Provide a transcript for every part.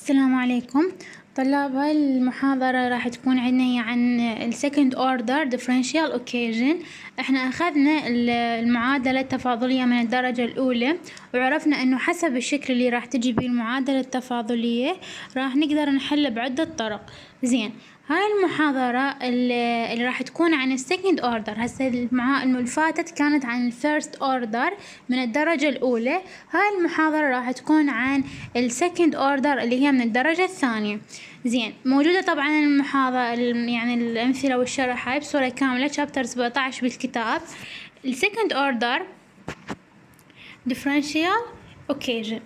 السلام عليكم طلاب. هاي المحاضرة راح تكون عندنا هي عن ال second order differential equation. احنا اخذنا المعادلة التفاضلية من الدرجة الاولى، وعرفنا انه حسب الشكل اللي راح تجي به المعادلة التفاضلية راح نقدر نحل بعدة طرق. زين، هاي المحاضرة اللي راح تكون عن السكند اوردر. هسه اللي فاتت كانت عن الفيرست اوردر من الدرجة الاولى، هاي المحاضرة راح تكون عن السكند اوردر اللي هي من الدرجة الثانية. زين، موجودة طبعا المحاضرة يعني الامثلة والشرح هاي بصورة كاملة شابتر 17 بالكتاب. السكند اوردر differential equation.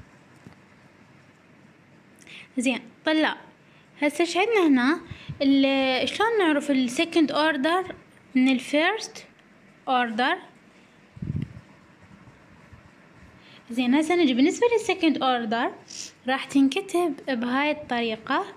زين طلاب، هسه ايش عندنا هنا؟ شلون نعرف السكند اوردر من الفيرست اوردر؟ زين، هسه نجي بالنسبة للسكند اوردر راح تنكتب بهاي الطريقة.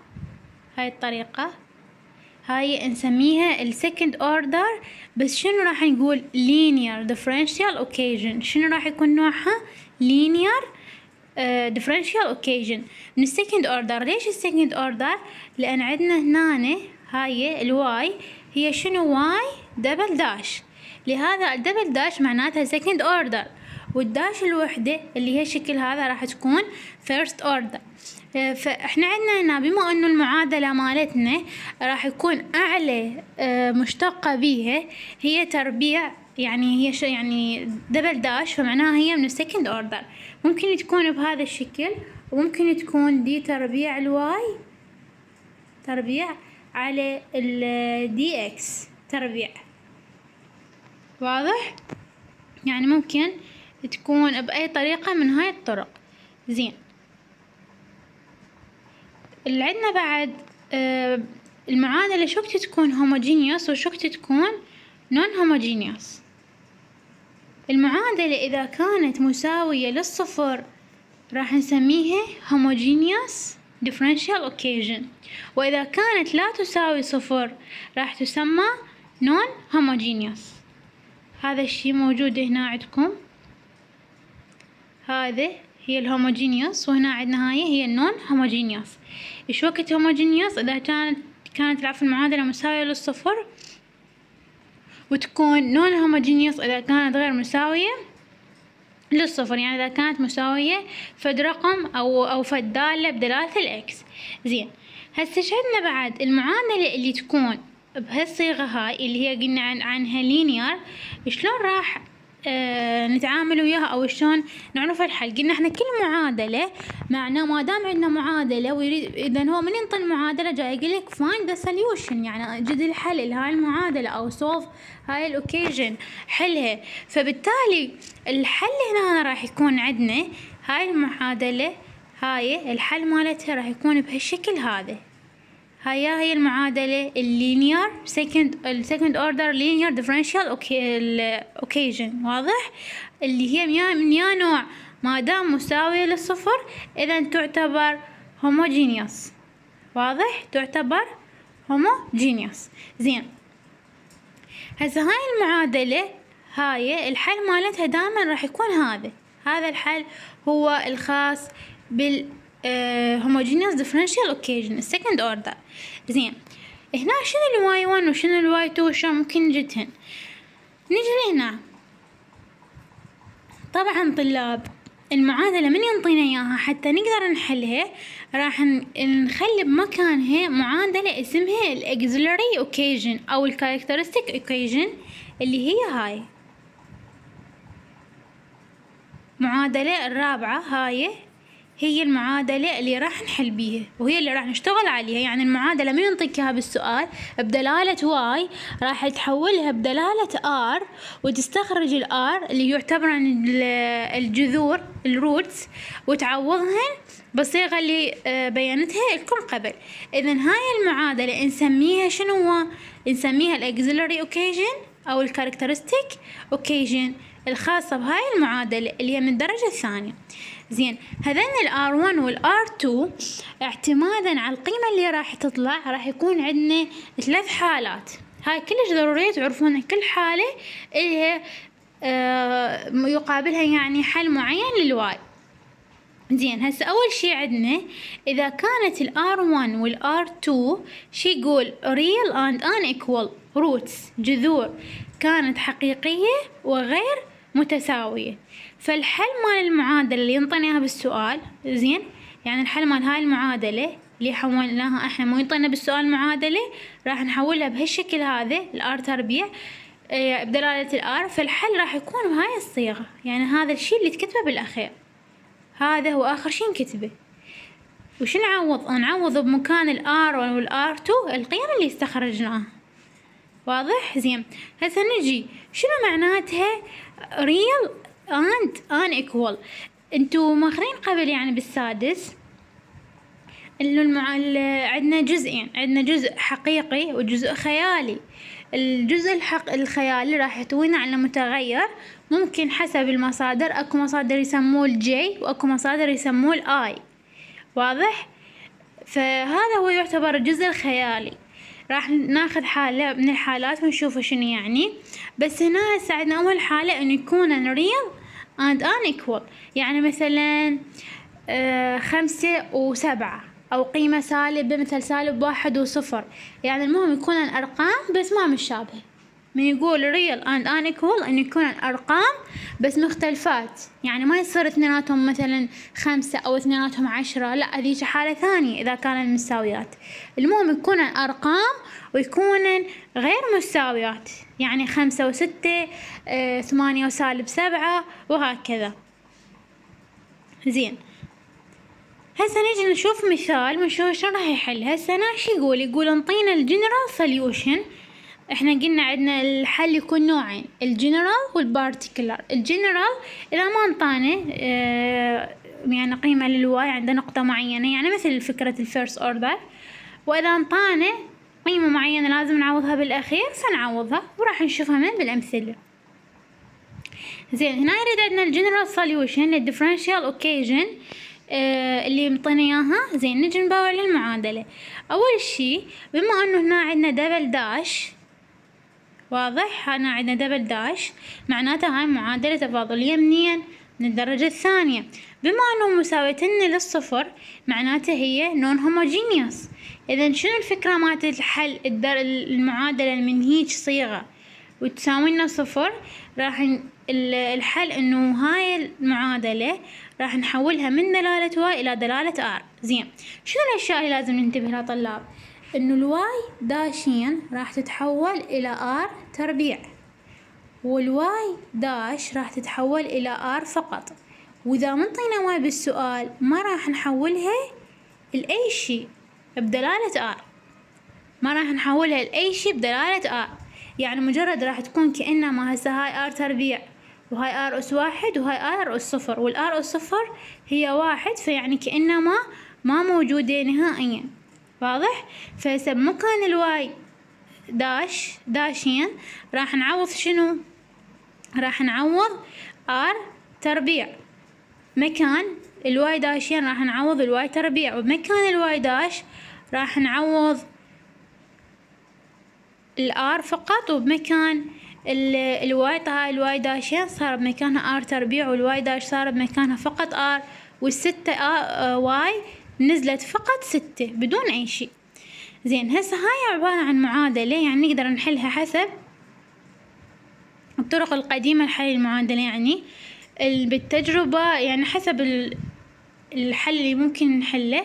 هاي نسميها السكند اوردر، بس شنو راح نقول؟ linear differential equation. شنو راح يكون نوعها؟ linear differential equation من السكند اوردر. ليش السكند اوردر؟ لان عندنا هنا هاي الواي هي شنو؟ واي دبل داش، لهذا الدبل داش معناتها سكند اوردر، والداش الوحدة اللي هي شكل هذا راح تكون فيرست اوردر. فاحنا عندنا هنا بما انه المعادلة مالتنا راح يكون اعلى مشتقة بيها هي تربيع، يعني هي يعني دبل داش، فمعناها هي من السكند اوردر. ممكن تكون بهذا الشكل، وممكن تكون دي تربيع الواي تربيع على الدي اكس تربيع. واضح؟ يعني ممكن تكون بأي طريقة من هاي الطرق. زين، اللي عندنا بعد المعادلة شو وقت تكون homogeneous وشو وقت تكون non homogeneous. المعادلة إذا كانت مساوية للصفر راح نسميها homogeneous differential equation، وإذا كانت لا تساوي صفر راح تسمى non homogeneous. هذا الشي موجود هنا عندكم، هذه هي الهوموجينيوس، وهنا عندنا هي النون هوموجينيوس. ايش وقت هوموجينيوس؟ اذا كانت العفو المعادلة مساوية للصفر، وتكون نون هوموجينيوس اذا كانت غير مساوية للصفر، يعني اذا كانت مساوية فد رقم او فد دالة بدلالة الاكس. زين، هسه ايش عندنا بعد؟ المعادلة اللي تكون بهالصيغة هاي اللي هي قلنا عنها لينير، شلون راح نتعامل وياها او شلون نعرف الحل؟ قلنا احنا كل معادله معناه ما دام عندنا معادله ويريد، اذا هو من ينطي المعادله جاي يقول لك find the solution، يعني جد الحل لهاي المعادله او solve هاي الاوكيجن، حلها. فبالتالي الحل هنا راح يكون عندنا هاي المعادله، هاي الحل مالتها راح يكون بهالشكل هذا. هي المعادلة اللينير second order linear differential equation. واضح؟ اللي هي من يا نوع ما دام مساوية للصفر إذا تعتبر homogeneous. واضح؟ تعتبر homogeneous. زين، هسه هاي المعادلة هاي الحل مالتها دائما راح يكون هذا الحل هو الخاص بال homogeneous differential equation السكند اوردر. زين، هنا شنو الواي 1 وشنو الواي 2 شلون ممكن نجدهن؟ نجي هنا طبعا طلاب المعادلة من ينطينا اياها حتى نقدر نحلها راح نخلي بمكانها معادلة اسمها الاكسلري equation او الكاركترستيك equation، اللي هي هاي المعادلة الرابعة. هاي هي المعادلة اللي راح نحل بيها وهي اللي راح نشتغل عليها. يعني المعادلة من ينطيك اياها بالسؤال بدلالة واي راح تحولها بدلالة ار، وتستخرج الار اللي يعتبرن الجذور الروتس وتعوضهن بالصيغة اللي بينتها لكم قبل. اذن هاي المعادلة نسميها شنو هو؟ نسميها الاكسلري اوكيجن او الكاركترستيك اوكيجن الخاصة بهاي المعادلة اللي هي من الدرجة الثانية. زين، هذين الR1 والR2 اعتمادا على القيمة اللي راح تطلع راح يكون عندنا 3 حالات. هاي كلش ضرورية تعرفون كل حالة اللي هي يقابلها يعني حل معين للواي. زين هسه أول شي عندنا إذا كانت ال R1 وال R2 شي يقول real and unequal roots جذور كانت حقيقية وغير متساوية، فالحل مال المعادلة اللي ينطينا إياها بالسؤال، زين يعني الحل مال هاي المعادلة اللي حولناها احنا مو ينطينا بالسؤال معادلة راح نحولها بهالشكل هذا الار تربيع بدلالة الار، فالحل راح يكون بهاي الصيغة، يعني هذا الشي اللي تكتبه بالاخير، هذا هو اخر شي نكتبه. وش نعوض بمكان الار والار 2 القيم اللي استخرجناها. واضح؟ زين هسه نجي شنو معناتها real and unequal. انتو ماخذين قبل يعني بالسادس انه عندنا جزئين، عندنا جزء حقيقي وجزء خيالي. الجزء الخيالي راح يحتوينا على متغير ممكن حسب المصادر، اكو مصادر يسموه الجي واكو مصادر يسموه الاي. واضح؟ فهذا هو يعتبر الجزء الخيالي. راح ناخذ حالة من الحالات ونشوف شنو يعني. بس هنا هسه عندنا اول حالة انه يكون real and unequal، يعني مثلا 5 و7 او قيمة سالبة مثل -1 و0، يعني المهم يكون الارقام بس ما متشابهة. من يقول real and unequal انه يكون الارقام بس مختلفات، يعني ما يصير اثنيناتهم مثلا 5 او اثنيناتهم 10، لا هذيك حالة ثانية اذا كانن مساويات. المهم يكون الارقام ويكون غير مساويات، يعني 5 و6 8 و7 وهكذا. زين هسه نجي نشوف مثال ونشوف شنو راح يحل. هسه هنا شي يقول انطينا الجنرال سوليوشن. احنا قلنا عندنا الحل يكون نوعين، الجنرال والبارتيكولار. الجنرال اذا ما انطانا يعني قيمة للواي عند نقطة معينة، يعني مثل فكرة الفيرست اوردر، واذا انطانا قيمة معينة لازم نعوضها بالاخير سنعوضها وراح نشوفها من بالامثلة. زين هنا يريد عندنا الجنرال سوليوشن للديفرنشال اوكيجن اللي مطينا اياها. زين نجي نباوع للمعادلة. اول شي بما انه هنا عندنا دبل داش، واضح هنا عندنا دبل داش معناتها هاي معادلة تفاضلية منين؟ من الدرجة الثانية. بما انه مساويتن للصفر معناتها هي نون هوموجينيوس. اذا شنو الفكرة مالت الحل المعادلة من هيج صيغة وتساوي لنا صفر؟ راح الحل انه هاي المعادلة راح نحولها من دلالة واي الى دلالة ار. زين شنو الاشياء اللي لازم ننتبه لها طلاب؟ انه الواي داشين راح تتحول الى ار تربيع، والواي داش راح تتحول الى ار فقط. واذا منطينا واي بالسؤال ما راح نحولها لاي شيء بدلالة ار، ما راح نحولها لاي شيء بدلالة ار، يعني مجرد راح تكون كأنما هسه هاي ار تربيع وهاي ار اس 1 وهاي ار اس 0، والار اس 0 هي 1، فيعني كأنما ما موجودة نهائيا. واضح؟ فهسه بمكان الواي داشين راح نعوض شنو؟ راح نعوض ار تربيع، مكان الواي داشين راح نعوض الواي تربيع، وبمكان الواي داش راح نعوض الار فقط، وبمكان الواي هاي الواي داشين صار بمكانها ار تربيع، والواي داش صار بمكانها فقط ار، والستة واي نزلت فقط 6 بدون اي شيء. زين هسه هاي عبارة عن معادلة يعني نقدر نحلها حسب الطرق القديمة لحل المعادلة، يعني بالتجربة يعني حسب الحل اللي ممكن نحله،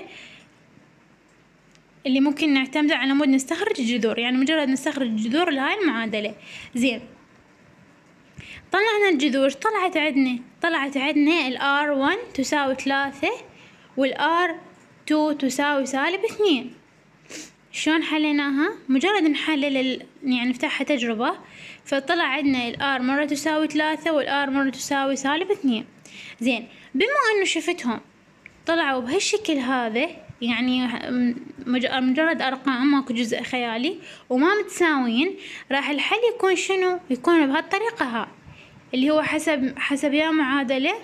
اللي ممكن نعتمد على مود نستخرج الجذور، يعني مجرد نستخرج الجذور لهاي المعادلة. زين طلعنا الجذور، طلعت عندنا الار 1 تساوي 3 والار 2 تساوي -2. شلون حليناها؟ مجرد نحلل يعني نفتحها تجربة، فطلع عندنا الار مرة تساوي 3 والار مرة تساوي -2. زين بما انه شفتهم طلعوا بهالشكل هذا، يعني مجرد ارقام ماكو جزء خيالي وما متساويين، راح الحل يكون شنو؟ يكون بهالطريقة ها اللي هو حسب يا معادلة،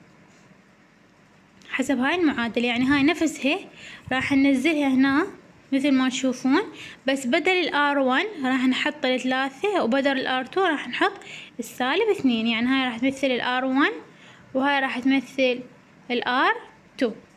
حسب هاي المعادلة، يعني هاي نفسها راح ننزلها هنا مثل ما تشوفون، بس بدل الار 1 راح نحط 3 وبدل الار 2 راح نحط -2، يعني هاي راح تمثل الار 1 وهاي راح تمثل الار 2.